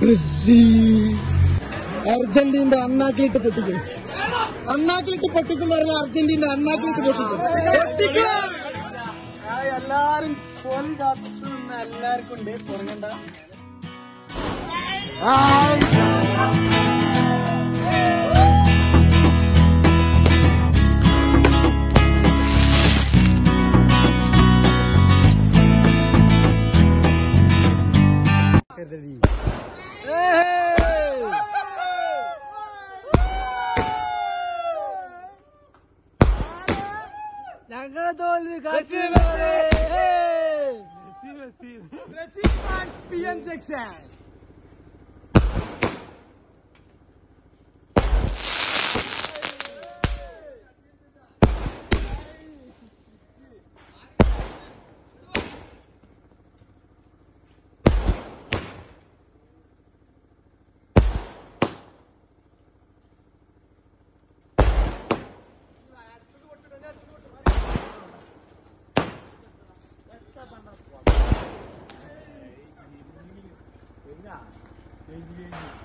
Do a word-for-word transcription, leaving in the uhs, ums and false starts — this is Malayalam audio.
Argentina അണ്ണാക്കിലിട്ട് പൊട്ടിക്കും അണ്ണാക്കിലിട്ട് പൊട്ടിക്കും പറഞ്ഞ അർജന്റീന അണ്ണാക്കിലിട്ട് പൊട്ടിക്കും എല്ലാരും ഫോൺ കാത്തുന്ന എല്ലാവർക്കും ഉണ്ട് കുറങ്ങണ്ട ഞങ്ങളെ തോൽവി ജംഗ്ഷൻ Yeah.